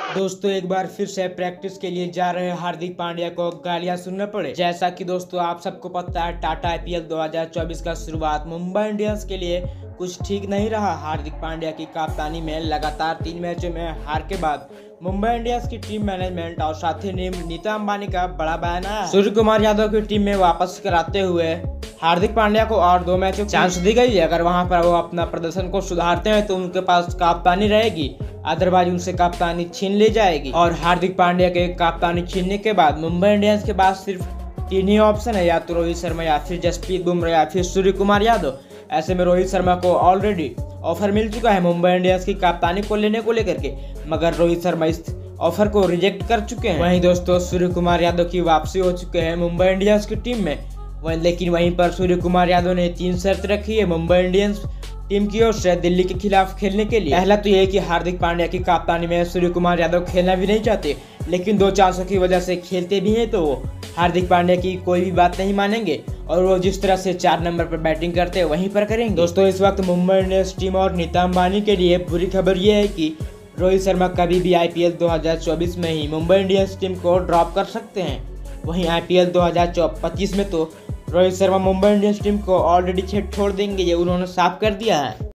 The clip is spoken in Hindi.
दोस्तों एक बार फिर से प्रैक्टिस के लिए जा रहे हार्दिक पांड्या को गालियां सुनने पड़े। जैसा कि दोस्तों आप सबको पता है, टाटा आईपीएल 2024 का शुरुआत मुंबई इंडियंस के लिए कुछ ठीक नहीं रहा। हार्दिक पांड्या की कप्तानी में लगातार 3 मैचों में हार के बाद मुंबई इंडियंस की टीम मैनेजमेंट और साथी नीता अंबानी का बड़ा बयान आया। सूर्य कुमार यादव की टीम में वापस कराते हुए हार्दिक पांड्या को और 2 मैचों की चांस दी गई है। अगर वहां पर वो अपना प्रदर्शन को सुधारते हैं तो उनके पास कप्तानी रहेगी, अदरवाइज उनसे कप्तानी छीन ली जाएगी। और हार्दिक पांड्या के कप्तानी छीनने के बाद मुंबई इंडियंस के पास सिर्फ 3 ही ऑप्शन है, या तो रोहित शर्मा या फिर जसप्रीत बुमराह या फिर सूर्य कुमार यादव। ऐसे में रोहित शर्मा को ऑलरेडी ऑफर मिल चुका है मुंबई इंडियंस की कप्तानी को लेने को लेकर के, मगर रोहित शर्मा इस ऑफर को रिजेक्ट कर चुके हैं। वहीं दोस्तों सूर्य कुमार यादव की वापसी हो चुके हैं मुंबई इंडियंस की टीम में। लेकिन वहीं पर सूर्य कुमार यादव ने 3 शर्त रखी है मुंबई इंडियंस टीम की ओर से दिल्ली के खिलाफ खेलने के लिए। पहला तो यह कि हार्दिक पांड्या की कप्तानी में सूर्य कुमार यादव खेलना भी नहीं चाहते, लेकिन 2 चांसों की वजह से खेलते भी हैं तो वो हार्दिक पांड्या की कोई भी बात नहीं मानेंगे और वो जिस तरह से 4 नंबर पर बैटिंग करते हैं वहीं पर करेंगे। दोस्तों इस वक्त मुंबई इंडियंस टीम और नीता अंबानी के लिए बुरी खबर यह है कि रोहित शर्मा कभी भी आईपीएल 2024 में ही मुंबई इंडियंस टीम को ड्रॉप कर सकते हैं। वहीं आईपीएल 2025 में तो रोहित शर्मा मुंबई इंडियंस टीम को ऑलरेडी छोड़ देंगे, ये उन्होंने साफ कर दिया है।